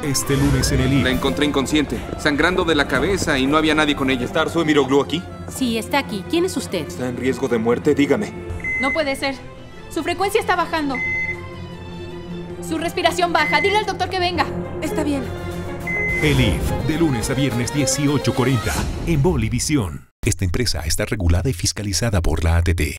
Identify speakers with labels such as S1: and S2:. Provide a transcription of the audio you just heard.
S1: Este lunes en
S2: La
S1: Elif.
S2: encontré inconsciente, sangrando de la cabeza y no había nadie con ella.
S3: ¿Está Arzu Miroglu aquí?
S4: Sí, está aquí. ¿Quién es usted?
S3: ¿Está en riesgo de muerte? Dígame.
S5: No puede ser. Su frecuencia está bajando. Su respiración baja. Dile al doctor que venga.
S6: Está bien.
S1: Elif, de lunes a viernes 18:40 en Bolivisión.
S7: Esta empresa está regulada y fiscalizada por la ATT.